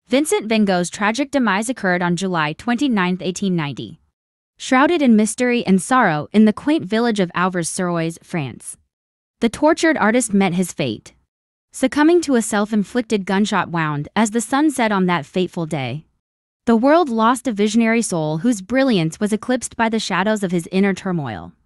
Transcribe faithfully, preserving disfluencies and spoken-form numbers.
Vincent van Gogh's tragic demise occurred on July twenty-ninth, eighteen ninety. Shrouded in mystery and sorrow in the quaint village of Auvers-sur-Oise, France, the tortured artist met his fate, succumbing to a self-inflicted gunshot wound as the sun set on that fateful day. The world lost a visionary soul whose brilliance was eclipsed by the shadows of his inner turmoil.